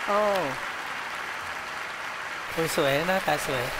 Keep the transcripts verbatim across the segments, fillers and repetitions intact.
โอ้สวยหน้าตาสวย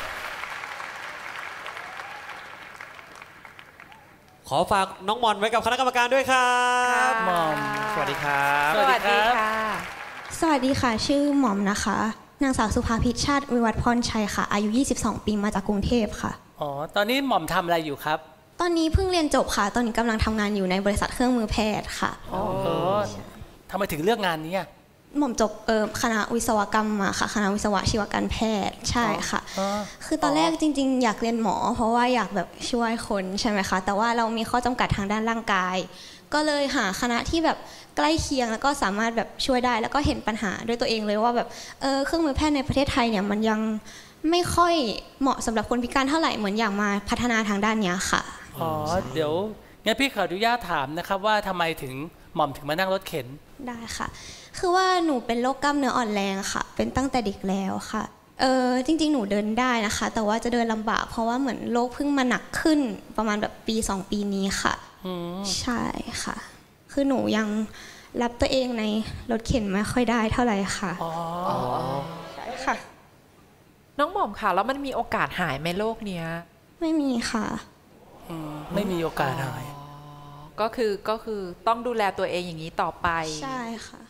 ขอฝากน้องหม่อนไว้กับคณะกรรมการด้วยครับหม่อมสวัสดีครับสวัสดีค่ะสวัสดีค่ะชื่อหม่อมนะคะนางสาวสุภาพิชชาติวิวัฒน์พรชัยค่ะอายุยี่สิบสองปีมาจากกรุงเทพค่ะอ๋อตอนนี้หม่อมทำอะไรอยู่ครับตอนนี้เพิ่งเรียนจบค่ะตอนนี้กำลังทำงานอยู่ในบริษัทเครื่องมือแพทย์ค่ะอ๋อทำไมถึงเลือกงานนี้หม่อมจบคณะวิศวกรรมมาค่ะคณะวิศวะชีวการแพทย์ใช่ค่ะคือตอนแรกจริงๆอยากเรียนหมอเพราะว่าอยากแบบช่วยคนใช่ไหมคะแต่ว่าเรามีข้อจำกัดทางด้านร่างกายก็เลยหาคณะที่แบบใกล้เคียงแล้วก็สามารถแบบช่วยได้แล้วก็เห็นปัญหาด้วยตัวเองเลยว่าแบบเออเครื่องมือแพทย์ในประเทศไทยเนี่ยมันยังไม่ค่อยเหมาะสำหรับคนพิการเท่าไหร่เหมือนอยากมาพัฒนาทางด้านนี้ค่ะอ๋อเดี๋ยวงั้นพี่ขออนุญาตถามนะครับว่าทำไมถึงหม่อมถึงมานั่งรถเข็นได้ค่ะคือว่าหนูเป็นโรคกล้ามเนื้ออ่อนแรงค่ะเป็นตั้งแต่เด็กแล้วค่ะเออจริงๆหนูเดินได้นะคะแต่ว่าจะเดินลำบากเพราะว่าเหมือนโรคเพิ่งมาหนักขึ้นประมาณแบบปีสองปีนี้ค่ะใช่ค่ะคือหนูยังรับตัวเองในรถเข็นไม่ค่อยได้เท่าไหร่ค่ะอ๋อใช่ค่ะน้องหม่อมค่ะแล้วมันมีโอกาสหายไหมโรคเนี้ยไม่มีค่ะไม่มีโอกาสหายก็คือก็คือต้องดูแลตัวเองอย่างนี้ต่อไปใช่ค่ะ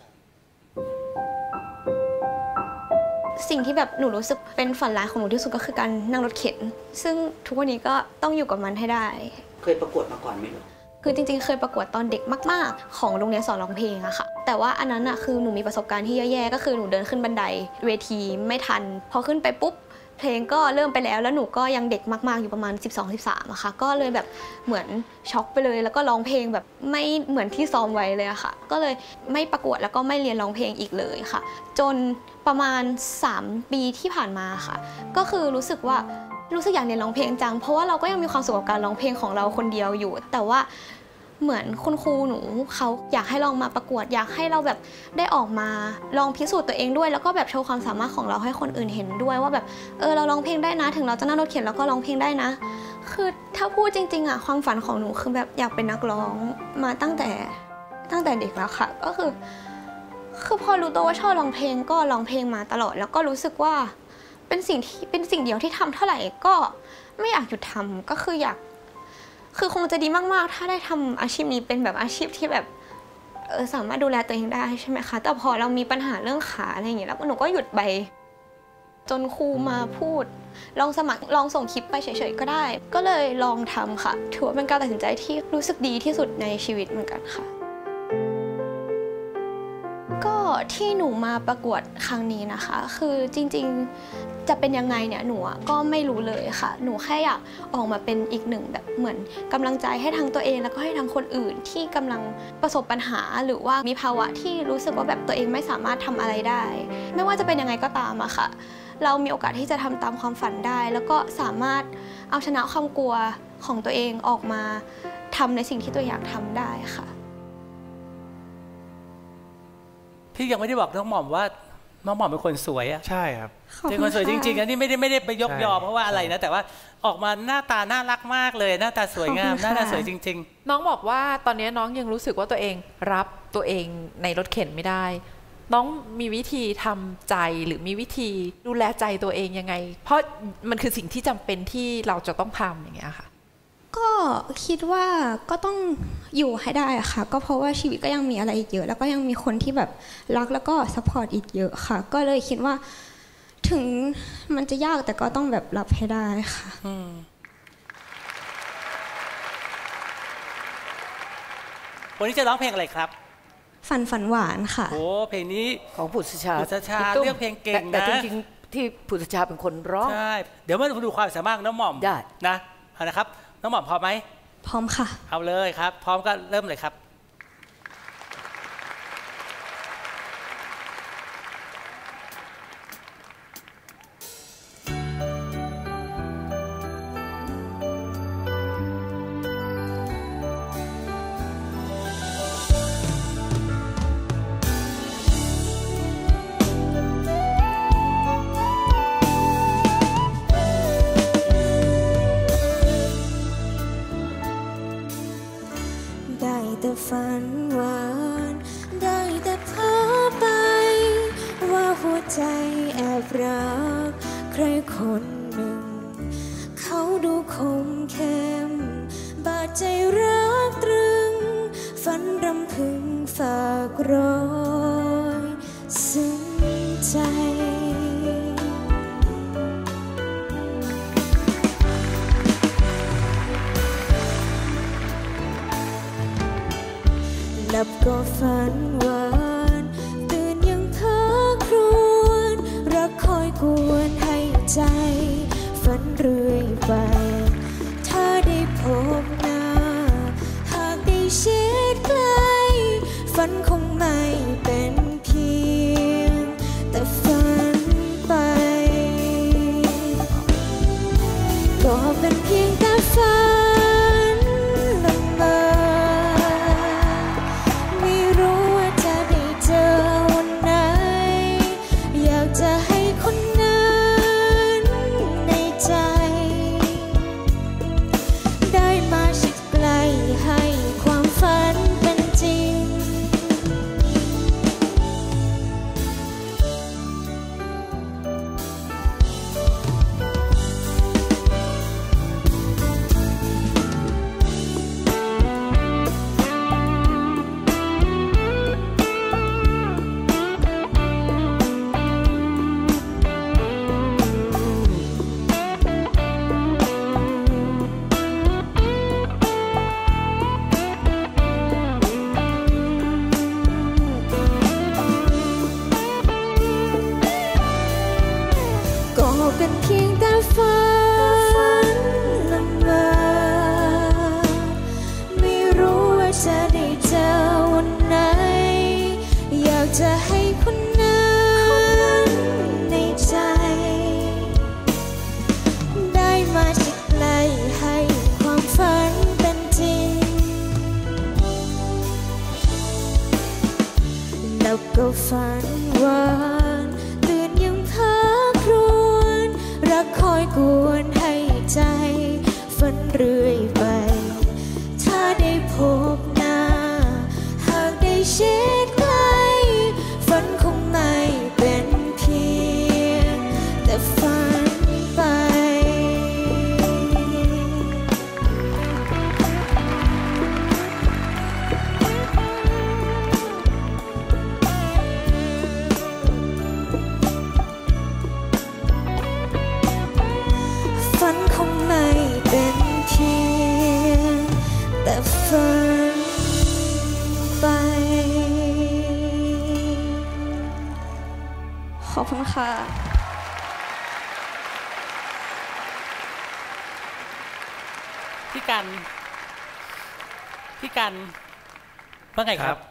สิ่งที่แบบหนูรู้สึกเป็นฝันร้ายของหนูที่สุดก็คือการนั่งรถเข็นซึ่งทุกวันนี้ก็ต้องอยู่กับมันให้ได้เคยประกวดมาก่อนไหมลูกคือจริงๆเคยประกวดตอนเด็กมากๆของโรงเรียนสอนร้องเพลงอะค่ะแต่ว่าอันนั้นอะคือหนูมีประสบการณ์ที่แย่ๆก็คือหนูเดินขึ้นบันไดเวทีไม่ทันพอขึ้นไปปุ๊บเพลงก็เริ่มไปแล้วแล้วหนูก็ยังเด็กมากๆอยู่ประมาณ สิบสอง สิบสาม อะค่ะก็เลยแบบเหมือนช็อกไปเลยแล้วก็ร้องเพลงแบบไม่เหมือนที่ซ้อมไว้เลยอะค่ะก็เลยไม่ประกวดแล้วก็ไม่เรียนร้องเพลงอีกเลยค่ะจนประมาณสามปีที่ผ่านมาค่ะก็คือรู้สึกว่ารู้สึกอยากเรียนร้องเพลงจังเพราะว่าเราก็ยังมีความสุขกับการร้องเพลงของเราคนเดียวอยู่แต่ว่าเหมือนคุณครูหนูเขาอยากให้ลองมาประกวดอยากให้เราแบบได้ออกมาลองพิสูจน์ตัวเองด้วยแล้วก็แบบโชว์ความสามารถของเราให้คนอื่นเห็นด้วยว่าแบบเออเราร้องเพลงได้นะถึงเราจะนั่งรถเข็นแล้วก็ร้องเพลงได้นะคือถ้าพูดจริงๆอ่ะความฝันของหนูคือแบบอยากเป็นนักร้องมาตั้งแต่ตั้งแต่เด็กแล้วค่ะก็คือคือพอรู้ตัวว่าชอบร้องเพลงก็ร้องเพลงมาตลอดแล้วก็รู้สึกว่าเป็นสิ่งที่เป็นสิ่งเดียวที่ทำเท่าไหร่ก็ไม่อยากหยุดทำก็คืออยากคือคงจะดีมากๆถ้าได้ทำอาชีพนี้เป็นแบบอาชีพที่แบบเออสามารถดูแลตัวเองได้ใช่ไหมคะแต่พอเรามีปัญหาเรื่องขาอะไรอย่างเงี้ยแล้วหนูก็หยุดไปจนครูมาพูดลองสมัครลองส่งคลิปไปเฉยๆก็ได้ก็เลยลองทำค่ะถือว่าเป็นการตัดสินใจที่รู้สึกดีที่สุดในชีวิตเหมือนกันค่ะก็ที่หนูมาประกวดครั้งนี้นะคะคือจริงๆจะเป็นยังไงเนี่ยหนูก็ไม่รู้เลยค่ะหนูแค่อยากออกมาเป็นอีกหนึ่งแบบเหมือนกำลังใจให้ทั้งตัวเองแล้วก็ให้ทั้งคนอื่นที่กำลังประสบปัญหาหรือว่ามีภาวะที่รู้สึกว่าแบบตัวเองไม่สามารถทำอะไรได้ไม่ว่าจะเป็นยังไงก็ตามอะค่ะเรามีโอกาสที่จะทำตามความฝันได้แล้วก็สามารถเอาชนะความกลัวของตัวเองออกมาทำในสิ่งที่ตัวอยากทำได้ค่ะพี่ยังไม่ได้บอกน้องหม่อมว่าน้องหม่อมเป็นคนสวยอะใช่ครับเป็นคนสวยจริงๆอันนี้ไม่ได้ไม่ได้ไปยกยอเพราะว่าอะไรนะแต่ว่าออกมาหน้าตาน่ารักมากเลยหน้าตาสวยงามหน้าตาสวยจริงๆน้องบอกว่าตอนนี้น้องยังรู้สึกว่าตัวเองรับตัวเองในรถเข็นไม่ได้น้องมีวิธีทำใจหรือมีวิธีดูแลใจตัวเองยังไงเพราะมันคือสิ่งที่จำเป็นที่เราจะต้องทำอย่างเงี้ยค่ะก็คิดว่าก็ต้องอยู่ให้ได้ค่ะก็เพราะว่าชีวิตก็ยังมีอะไรอีกเยอะแล้วก็ยังมีคนที่แบบรักแล้วก็ซัพพอร์ตอีกเยอะค่ะก็เลยคิดว่าถึงมันจะยากแต่ก็ต้องแบบรับให้ได้ค่ะวันนี้จะร้องเพลงอะไรครับฝันฝันหวานค่ะโอ้เพลงนี้ของผุษชาผุษชาเรื่องเพลงเก่งนะแต่จริงๆที่ผุษชาเป็นคนร้องใช่เดี๋ยวมาดูความสามารถน้องหม่อมได้นะเอาละครับน้องหม่อมพร้อมไหมพร้อมค่ะเอาเลยครับพร้อมก็เริ่มเลยครับได้แต่ฝากรอยซึ้งใจหลับก็ฝันหวานตื่นยังเพ้อครวญรักคอยกวนให้ใจฝันเรื่อยไปถ้าได้พบหน้าหากได้ชิดใกล้ฝันคงไม่เป็นเพียงแต่ฝันไปก็เป็นเพียงแต่ฝันละเมอไม่รู้ว่าจะได้เจอวันไหนอยากจะให้คนนั้นในใจได้มาชิดใกล้ให้ความฝันเป็นจริงก็เป็นเพียงแต่ฝันละเมอไม่รู้ว่าจะได้เจอวันไหนอยากจะให้คนนั้นในใจได้มาชิดใกล้ให้ความฝันเป็นจริงแล้วก็ฝันหวานตื่นยังเพ้อครวญรักคอยกวนให้ใจฝันเรื่อยไปถ้าได้พบหน้าหากได้ชิดใกล้ฝันคงไม่เป็นเพียงแต่ฝันไปฝันคงไม่เป็นเพียงแต่ฝันไปขอบคุณค่ะพี่กันพี่กันว่าไงครับ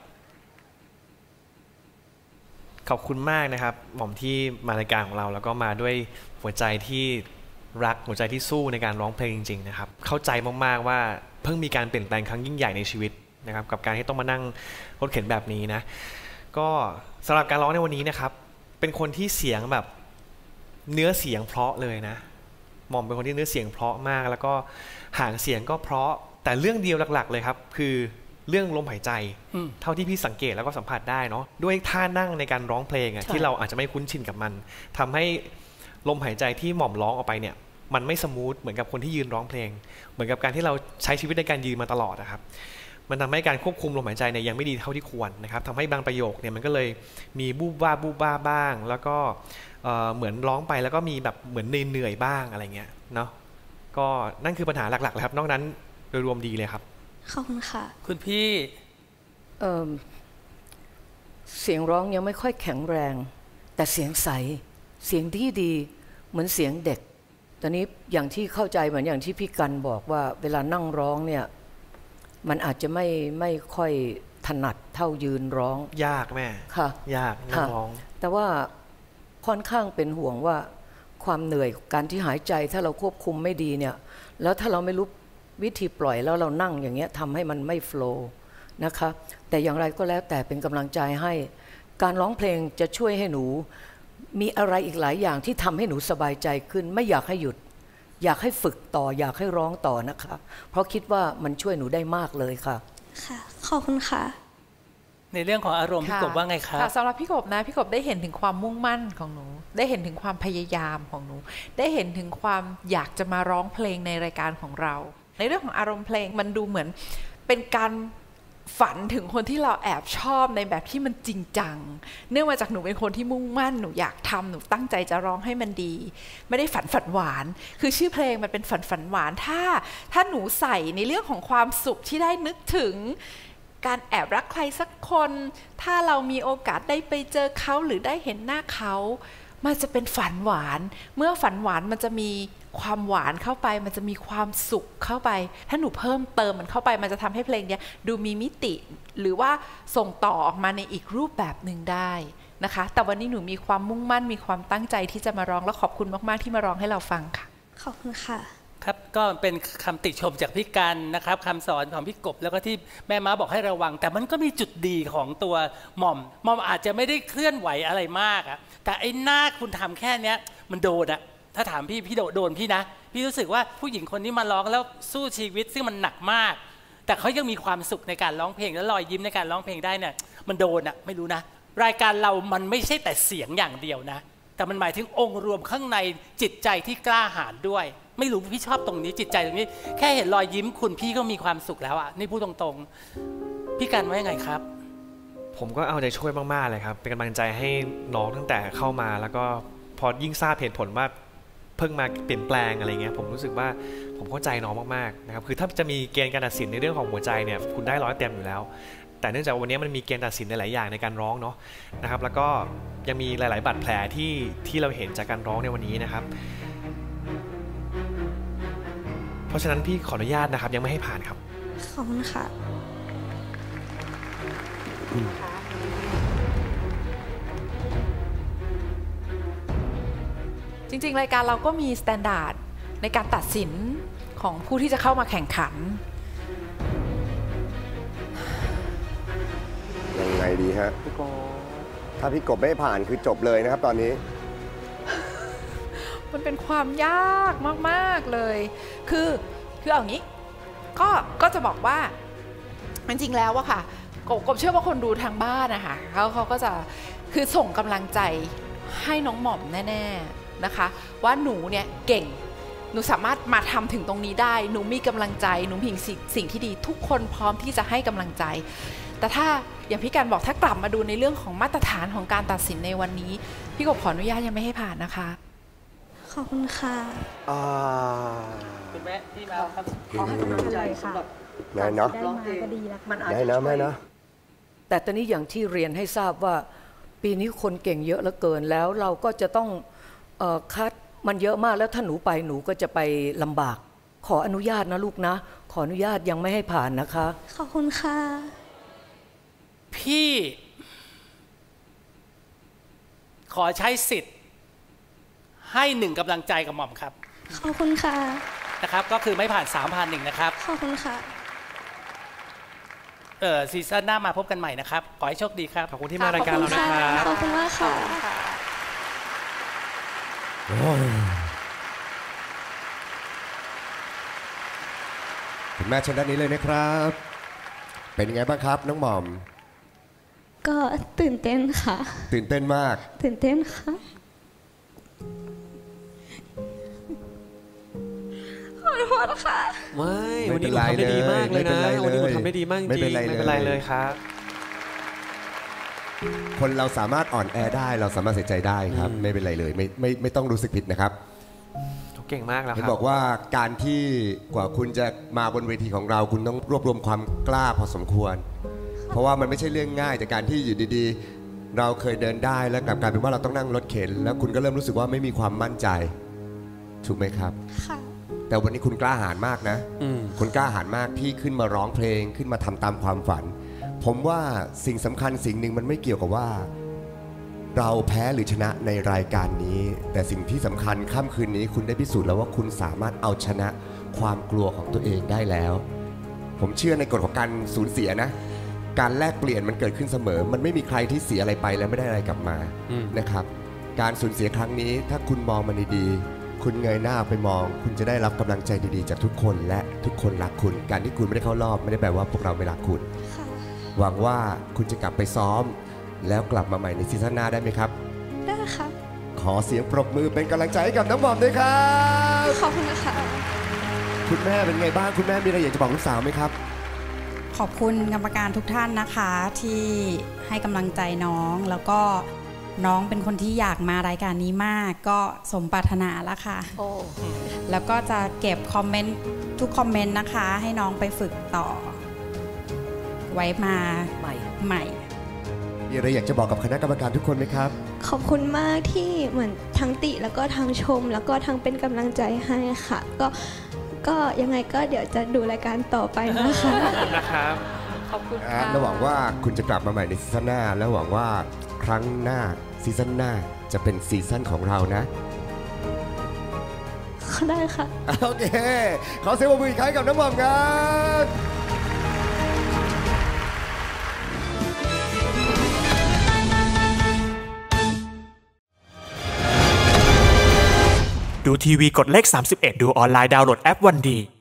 ขอบคุณมากนะครับหม่อมที่มารายการของเราแล้วก็มาด้วยหัวใจที่รักหัวใจที่สู้ในการร้องเพลงจริงๆนะครับเข้าใจมากๆว่าเพิ่งมีการเปลี่ยนแปลงครั้งยิ่งใหญ่ในชีวิตนะครับกับการที่ต้องมานั่งรถเข็นแบบนี้นะก็สำหรับการร้องในวันนี้นะครับเป็นคนที่เสียงแบบเนื้อเสียงเพราะเลยนะหม่อมเป็นคนที่เนื้อเสียงเพราะมากแล้วก็หางเสียงก็เพราะแต่เรื่องเดียวหลักๆเลยครับคือเรื่องลมหายใจเท่าที่พี่สังเกตแล้วก็สัมผัสได้เนาะด้วยท่านั่งในการร้องเพลงอ่ะที่เราอาจจะไม่คุ้นชินกับมันทำให้ลมหายใจที่หม่อมร้องออกไปเนี่ยมันไม่สมูทเหมือนกับคนที่ยืนร้องเพลงเหมือนกับการที่เราใช้ชีวิตในการยืนมาตลอดนะครับมันทำให้การควบคุมลมหายใจเนี่ยยังไม่ดีเท่าที่ควรนะครับทำให้บางประโยคเนี่ยมันก็เลยมีบูบบ้าบูบบ้าบ้างแล้วก็เหมือนร้องไปแล้วก็มีแบบเหมือนเหนื่อยบ้างอะไรเงี้ยเนาะก็นั่นคือปัญหาหลักๆเลยครับนอกนั้นโดยรวมดีเลยครับขอบคุณค่ะคุณพี่เอ่อเสียงร้องยังไม่ค่อยแข็งแรงแต่เสียงใสเสียงดีดีเหมือนเสียงเด็กตอนนี้อย่างที่เข้าใจเหมือนอย่างที่พี่กันบอกว่าเวลานั่งร้องเนี่ยมันอาจจะไม่ไม่ค่อยถนัดเท่ายืนร้องยากแม่ค่ะยากนั่งร้องแต่ว่าค่อนข้างเป็นห่วงว่าความเหนื่อยการที่หายใจถ้าเราควบคุมไม่ดีเนี่ยแล้วถ้าเราไม่รู้วิธีปล่อยแล้วเรานั่งอย่างเงี้ยทำให้มันไม่โฟลว์นะคะแต่อย่างไรก็แล้วแต่เป็นกำลังใจให้การร้องเพลงจะช่วยให้หนูมีอะไรอีกหลายอย่างที่ทำให้หนูสบายใจขึ้นไม่อยากให้หยุดอยากให้ฝึกต่ออยากให้ร้องต่อนะคะเพราะคิดว่ามันช่วยหนูได้มากเลยค่ะค่ะขอบคุณค่ะในเรื่องของอารมณ์พี่กบว่าไงครับสำหรับพี่กบนะพี่กบได้เห็นถึงความมุ่งมั่นของหนูได้เห็นถึงความพยายามของหนูได้เห็นถึงความอยากจะมาร้องเพลงในรายการของเราในเรื่องของอารมณ์เพลงมันดูเหมือนเป็นการฝันถึงคนที่เราแอบชอบในแบบที่มันจริงจังเนื่องมาจากหนูเป็นคนที่มุ่งมั่นหนูอยากทำหนูตั้งใจจะร้องให้มันดีไม่ได้ฝันฝันหวานคือชื่อเพลงมันเป็นฝันฝันหวานถ้าถ้าหนูใส่ในเรื่องของความสุขที่ได้นึกถึงการแอบรักใครสักคนถ้าเรามีโอกาสได้ไปเจอเขาหรือได้เห็นหน้าเขามันจะเป็นฝันหวานเมื่อฝันหวานมันจะมีความหวานเข้าไปมันจะมีความสุขเข้าไปถ้าหนูเพิ่มเติมมันเข้าไปมันจะทำให้เพลงนี้ดูมีมิติหรือว่าส่งต่อออกมาในอีกรูปแบบหนึ่งได้นะคะแต่วันนี้หนูมีความมุ่งมั่นมีความตั้งใจที่จะมาร้องและขอบคุณมากๆที่มาร้องให้เราฟังค่ะขอบคุณค่ะครับก็เป็นคำติชมจากพี่กันนะครับคำสอนของพี่กบแล้วก็ที่แม่ม้าบอกให้ระวังแต่มันก็มีจุดดีของตัวหม่อมหม่อมอาจจะไม่ได้เคลื่อนไหวอะไรมากอะแต่ไอ้หน้าคุณทำแค่เนี้ยมันโดนอะถ้าถามพี่พี่โดนพี่นะพี่รู้สึกว่าผู้หญิงคนนี้มาร้องแล้วสู้ชีวิตซึ่งมันหนักมากแต่เขายังมีความสุขในการร้องเพลงและรอยยิ้มในการร้องเพลงได้เนี่ยมันโดนอะไม่รู้นะรายการเรามันไม่ใช่แต่เสียงอย่างเดียวนะแต่มันหมายถึงองค์รวมข้างในจิตใจที่กล้าหาญด้วยไม่รู้พี่ชอบตรงนี้จิตใจตรงนี้แค่เห็นรอยยิ้มคุณพี่ก็มีความสุขแล้วอ่ะนี่พูดตรงๆพี่กันว่ายังไงครับผมก็เอาใจช่วยมากๆเลยครับเป็นกำลังใจให้น้องตั้งแต่เข้ามาแล้วก็พอยิ่งทราบเหตุผลว่าเพิ่งมาเปลี่ยนแปลงอะไรเงี้ยผมรู้สึกว่าผมเข้าใจน้องมากๆนะครับคือถ้าจะมีเกณฑ์การตัดสินในเรื่องของหัวใจเนี่ยคุณได้ร้อยเต็มอยู่แล้วแต่เนื่องจากวันนี้มันมีเกณฑ์ตัดสินหลายๆอย่างในการร้องเนาะนะครับแล้วก็ยังมีหลายๆบาดแผลที่ที่เราเห็นจากการร้องในวันนี้นะครับเพราะฉะนั้นพี่ขออนุญาตนะครับยังไม่ให้ผ่านครับขอบคุณค่ะจริงๆรายการเราก็มีสแตนดาร์ดในการตัดสินของผู้ที่จะเข้ามาแข่งขันยังไงดีฮะพี่กบถ้าพี่กบไม่ผ่านคือจบเลยนะครับตอนนี้มันเป็นความยากมากๆเลยคือคือเอางี้ก็ก็จะบอกว่าจริงๆแล้วอะค่ะกบกบเชื่อว่าคนดูทางบ้านนะคะเขาเขาก็จะคือส่งกำลังใจให้น้องหม่อมแน่ๆนะคะว่าหนูเนี่ยเก่งหนูสามารถมาทำถึงตรงนี้ได้หนูมีกำลังใจหนูมีสิ่งที่ดีทุกคนพร้อมที่จะให้กำลังใจแต่ถ้าอย่างพี่การบอกถ้ากลับมาดูในเรื่องของมาตรฐานของการตัดสินในวันนี้พี่กบขออนุญาตยังไม่ให้ผ่านนะคะขอบคุณค่ะคุณแม่ที่มาครับขอให้กำลังใจสำหรับได้เนาะได้นะแม่นะแต่ตอนนี้อย่างที่เรียนให้ทราบว่าปีนี้คนเก่งเยอะเหลือเกินแล้วเราก็จะต้องเอ่อคัดมันเยอะมากแล้วถ้าหนูไปหนูก็จะไปลำบากขออนุญาตนะลูกนะขออนุญาตยังไม่ให้ผ่านนะคะขอบคุณค่ะพี่ขอใช้สิทธิ์ให้หนึ่งกำลังใจกับหม่อมครับขอบคุณค่ะนะครับก็คือไม่ผ่านสามผ่านหนึ่งนะครับขอบคุณค่ะเออซีซั่นหน้ามาพบกันใหม่นะครับขอให้โชคดีครับขอบคุณที่มารายการเรานะครับขอบคุณมากค่ะคุณแม่เชิญด้านนี้เลยนะครับเป็นยังไงบ้างครับน้องหม่อมก็ตื่นเต้นค่ะตื่นเต้นมากตื่นเต้นค่ะขอโทษค่ะไม่วันนี้หนูทำได้ดีมากเลยนะวันนี้หนูทำได้ดีมากจริงไม่เป็นไรเลยครับคนเราสามารถอ่อนแอได้เราสามารถเสียใจได้ครับไม่เป็นไรเลยไม่ไม่ไม่ต้องรู้สึกผิดนะครับเก่งมากแล้วครับเห็นบอกว่าการที่กว่าคุณจะมาบนเวทีของเราคุณต้องรวบรวมความกล้าพอสมควรเพราะว่ามันไม่ใช่เรื่องง่ายจากการที่อยู่ดีๆเราเคยเดินได้แล้วกลับกลายเป็นว่าเราต้องนั่งรถเข็นแล้วคุณก็เริ่มรู้สึกว่าไม่มีความมั่นใจถูกไหมครับค่ะแต่วันนี้คุณกล้าหาญมากนะคุณกล้าหาญมากที่ขึ้นมาร้องเพลงขึ้นมาทำตามความฝันผมว่าสิ่งสำคัญสิ่งหนึ่งมันไม่เกี่ยวกับว่าเราแพ้หรือชนะในรายการนี้แต่สิ่งที่สำคัญค่ำคืนนี้คุณได้พิสูจน์แล้วว่าคุณสามารถเอาชนะความกลัวของตัวเองได้แล้วผมเชื่อในกฎของการสูญเสียนะการแลกเปลี่ยนมันเกิดขึ้นเสมอมันไม่มีใครที่เสียอะไรไปแล้วไม่ได้อะไรกลับมานะครับการสูญเสียครั้งนี้ถ้าคุณมองมันดีๆคุณเงยหน้าไปมองคุณจะได้รับกำลังใจดีๆจากทุกคนและทุกคนรักคุณการที่คุณไม่ได้เข้ารอบไม่ได้แปลว่าพวกเราไม่รักคุณหวังว่าคุณจะกลับไปซ้อมแล้วกลับมาใหม่ในซีซั่นหน้าได้ไหมครับได้ค่ะขอเสียงปรบมือเป็นกำลังใจให้กับน้องหม่อมด้วยครับขอบคุณค่ะคุณแม่เป็นไงบ้างคุณแม่มีอะไรอยากจะบอกลูกสาวไหมครับขอบคุณกรรมการทุกท่านนะคะที่ให้กำลังใจน้องแล้วก็น้องเป็นคนที่อยากมารายการนี้มากก็สมปรารถนาแล้วค่ะแล้วก็จะเก็บคอมเมนต์ทุกคอมเมนต์นะคะให้น้องไปฝึกต่อไว้มาใหม่ใหม่มีอะไรอยากจะบอกกับคณะกรรมการทุกคนไหมครับขอบคุณมากที่เหมือนทั้งติแล้วก็ทั้งชมแล้วก็ทั้งเป็นกำลังใจให้ค่ะก็ก็ยังไงก็เดี๋ยวจะดูรายการต่อไปนะคะขอบคุณนะครับขอบคุณค่ะและหวังว่าคุณจะกลับมาใหม่ในซีซั่นหน้าและหวังว่าครั้งหน้าซีซั่นหน้าจะเป็นซีซั่นของเรานะได้ค่ะโอเคขอเสียงปรบมืออีกครั้งกับน้องหม่อมครับดูทีวีกดเลขสามสิบเอ็ดดูออนไลน์ดาวน์โหลดแอปวันดี